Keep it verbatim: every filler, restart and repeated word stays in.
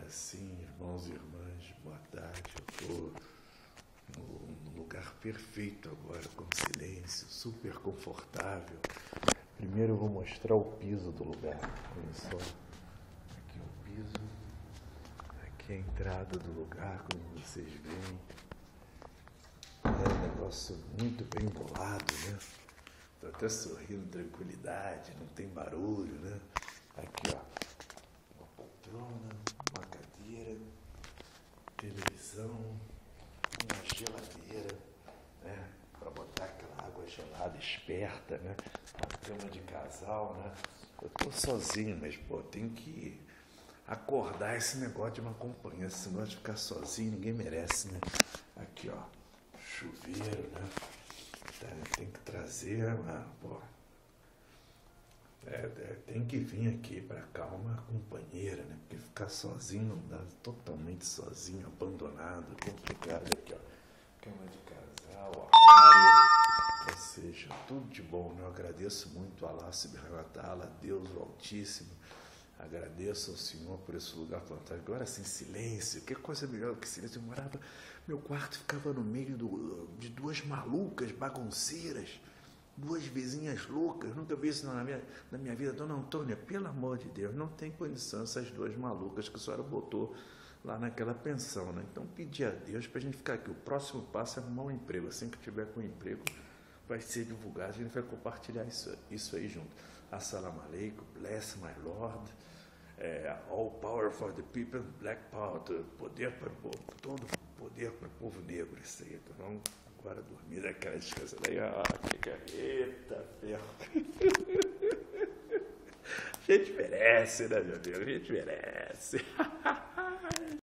Sim, irmãos e irmãs, boa tarde. Eu estou no lugar perfeito agora, com silêncio, super confortável. Primeiro eu vou mostrar o piso do lugar. Olha só, aqui é o piso, aqui é a entrada do lugar, como vocês veem. É um negócio muito bem bolado, né? Estou até sorrindo, tranquilidade, não tem barulho, né? Aqui, ó, uma poltrona, uma cadeira, televisão, uma geladeira, né? Para botar aquela água gelada esperta, né? Uma cama de casal, né? Eu tô sozinho, mas, pô, tem que acordar esse negócio de uma companhia. Esse negócio de ficar sozinho, ninguém merece, né? Aqui, ó, chuveiro, né? Tem que trazer, uma, pô, é, é, tem que vir aqui para cá uma companheira, né? Porque ficar sozinho não dá, totalmente sozinho, abandonado, complicado. Aqui, ó, cama de casal, armário, ou seja, tudo de bom, né? Eu agradeço muito a Allah Subhanahu wa Ta'ala, Deus o Altíssimo. Agradeço ao Senhor por esse lugar fantástico. Agora sim, silêncio. Que coisa melhor que silêncio. Eu morava, meu quarto ficava no meio do, de duas malucas, bagunceiras, duas vizinhas loucas. Nunca vi isso na minha, na minha vida. Dona Antônia, pelo amor de Deus, não tem condição essas duas malucas que a senhora botou lá naquela pensão, né? Então, pedir a Deus para a gente ficar aqui. O próximo passo é arrumar um emprego. Assim que tiver com um emprego, vai ser divulgado. A gente vai compartilhar isso, isso aí junto. Assalamu alaikum, bless my Lord. É, all power for the people, black power, poder para o povo, todo poder para o povo negro. Isso aí, então vamos agora dormir daquela descansa. Daí, ó, que eita, ferro. A gente merece, né, meu Deus? A gente merece.